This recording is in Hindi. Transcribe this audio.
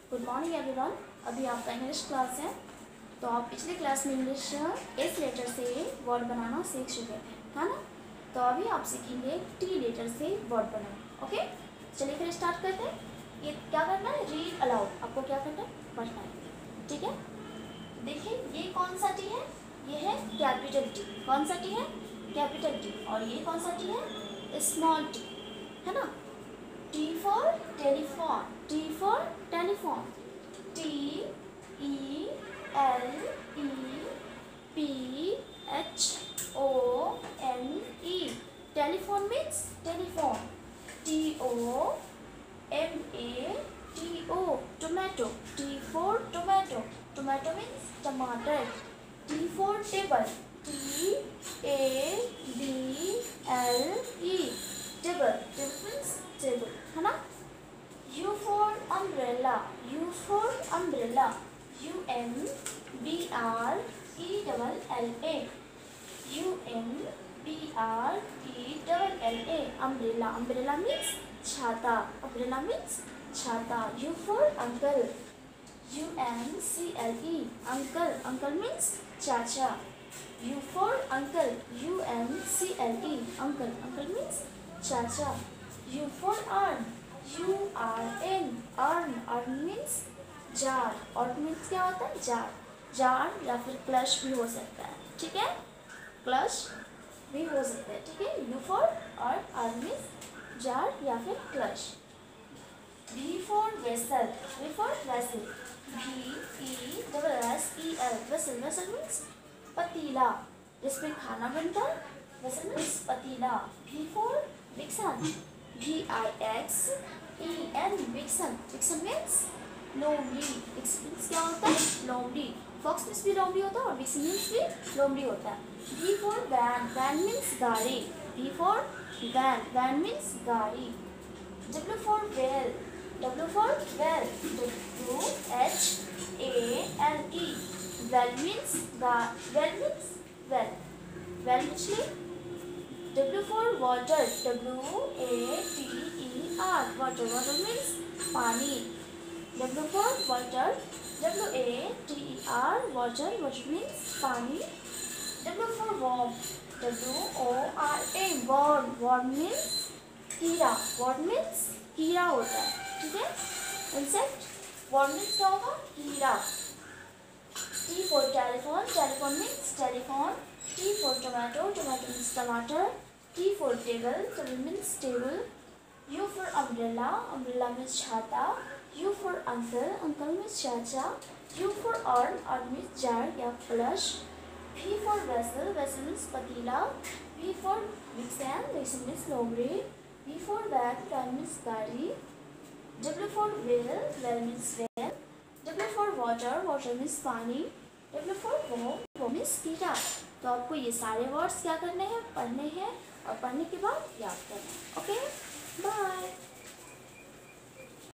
Good morning everyone. अभी आपका इंग्लिश क्लास है, तो आप पिछले क्लास में इंग्लिश एस लेटर से वर्ड बनाना सीख चुके हैं ना। तो अभी आप सीखेंगे टी लेटर से वर्ड बनाना। ओके, चलिए फिर स्टार्ट करते हैं। ये क्या करना है, रीड अलाउड। आपको क्या करना है, पढ़ना है। ठीक है, देखिए ये कौन सा टी है, ये है कैपिटल टी। कौन सा टी है, कैपिटल टी। और ये कौन सा टी है, स्मॉल टी, है ना। T for telephone, T for telephone, T E L E P H O N E, telephone means telephone. T O M A T O, tomato. T for tomato, tomato means tomato. T for table, T A B L E, table. Table means table, है ना। U for umbrella, U for umbrella, U M B R E double L A, U M B R E double L A, umbrella. Umbrella means छाता, umbrella means छाता. U for uncle, U N C L E, uncle. Uncle means चाचा. U for uncle, U N C L E, uncle. Uncle means चाचा. U for urn, U R N, urn. Urn means jar. urn means क्या होता है, जार. जार या फिर क्लश भी हो सकता है. ठीक है, क्लश भी हो सकता है. ठीक है, U for urn, urn means jar या फिर क्लश. V for vessel, V for vessel, V E S E L, vessel. vessel means पतीला, जिसमें खाना बनता है. vessel means पतीला. V for vixen, V I X E N, vixen. vixen means लोमड़ी. vixen means क्या होता है, लोमड़ी. फॉक्स means भी लोमड़ी होता है और vixen means भी लोमड़ी होता है. V for van, van means गाड़ी. V for van, van means गाड़ी. W for well, W for well, W H A L E, well means well means well. well मछली. W for water, W A T E R, water. water means पानी. W for water, W A T E R, water. water means पानी. W for worm, W O R A, worm. worm means कीड़ा. worm means कीड़ा होता है. ठीक है, इंसेक्ट. worm means क्या होगा, कीड़ा. T for telephone, telephone means telephone. T for tomato, tomato means टमाटर. T for table, table means table. U for umbrella, umbrella means छाता. U for uncle, uncle means चाचा. U for urn, urn means jar या कलश. V for vessel, vessel means पतीला. V for vixen, vixen means लोमड़ी. V for van, van means गाड़ी. W for well, well means well. W for water, water means पानी. W for worm, worm means कीड़ा. तो आपको ये सारे वर्ड्स क्या करने हैं, पढ़ने हैं और पढ़ने के बाद याद करना है. Okay, bye.